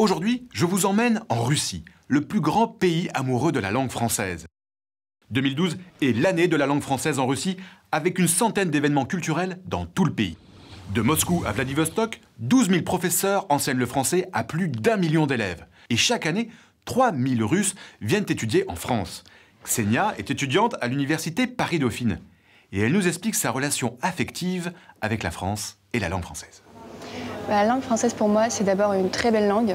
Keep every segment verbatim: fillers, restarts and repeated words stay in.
Aujourd'hui, je vous emmène en Russie, le plus grand pays amoureux de la langue française. deux mille douze est l'année de la langue française en Russie, avec une centaine d'événements culturels dans tout le pays. De Moscou à Vladivostok, douze mille professeurs enseignent le français à plus d'un million d'élèves. Et chaque année, trois mille Russes viennent étudier en France. Ksenia est étudiante à l'université Paris-Dauphine. Et elle nous explique sa relation affective avec la France et la langue française. La langue française, pour moi, c'est d'abord une très belle langue.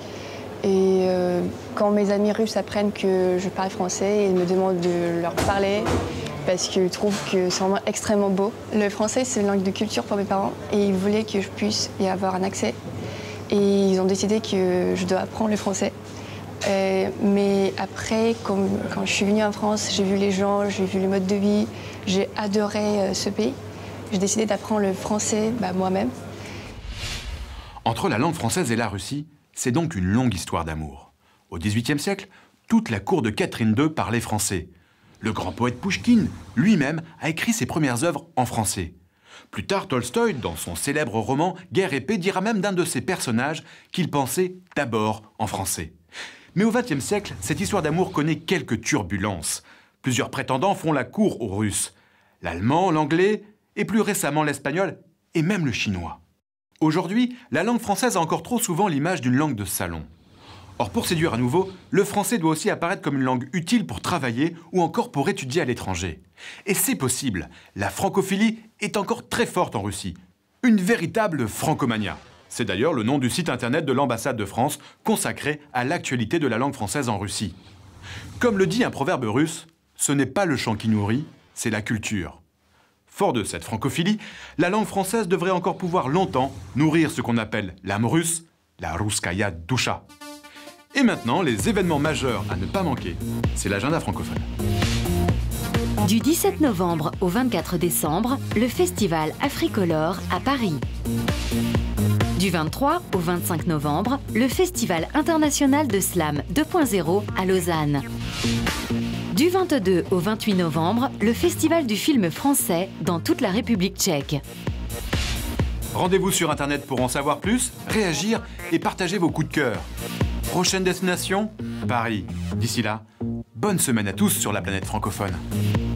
Et euh, quand mes amis russes apprennent que je parle français, ils me demandent de leur parler parce qu'ils trouvent que c'est vraiment extrêmement beau. Le français, c'est une langue de culture pour mes parents et ils voulaient que je puisse y avoir un accès. Et ils ont décidé que je dois apprendre le français. Euh, mais après, comme, quand je suis venue en France, j'ai vu les gens, j'ai vu le mode de vie, j'ai adoré euh, ce pays. J'ai décidé d'apprendre le français bah, moi-même. Entre la langue française et la Russie, c'est donc une longue histoire d'amour. Au dix-huitième siècle, toute la cour de Catherine deux parlait français. Le grand poète Pouchkine, lui-même, a écrit ses premières œuvres en français. Plus tard, Tolstoï, dans son célèbre roman Guerre et paix, dira même d'un de ses personnages qu'il pensait d'abord en français. Mais au vingtième siècle, cette histoire d'amour connaît quelques turbulences. Plusieurs prétendants font la cour aux Russes. L'allemand, l'anglais, et plus récemment l'espagnol, et même le chinois. Aujourd'hui, la langue française a encore trop souvent l'image d'une langue de salon. Or, pour séduire à nouveau, le français doit aussi apparaître comme une langue utile pour travailler ou encore pour étudier à l'étranger. Et c'est possible, la francophilie est encore très forte en Russie. Une véritable francomania. C'est d'ailleurs le nom du site internet de l'ambassade de France consacré à l'actualité de la langue française en Russie. Comme le dit un proverbe russe, ce n'est pas le champ qui nourrit, c'est la culture. Fort de cette francophilie, la langue française devrait encore pouvoir longtemps nourrir ce qu'on appelle l'âme russe, la Russkaya Dusha. Et maintenant, les événements majeurs à ne pas manquer, c'est l'agenda francophone. Du dix-sept novembre au vingt-quatre décembre, le festival Africolor à Paris. Du vingt-trois au vingt-cinq novembre, le festival international de slam deux point zéro à Lausanne. Du vingt-deux au vingt-huit novembre, le festival du film français dans toute la République tchèque. Rendez-vous sur Internet pour en savoir plus, réagir et partager vos coups de cœur. Prochaine destination, Paris. D'ici là, bonne semaine à tous sur la planète francophone.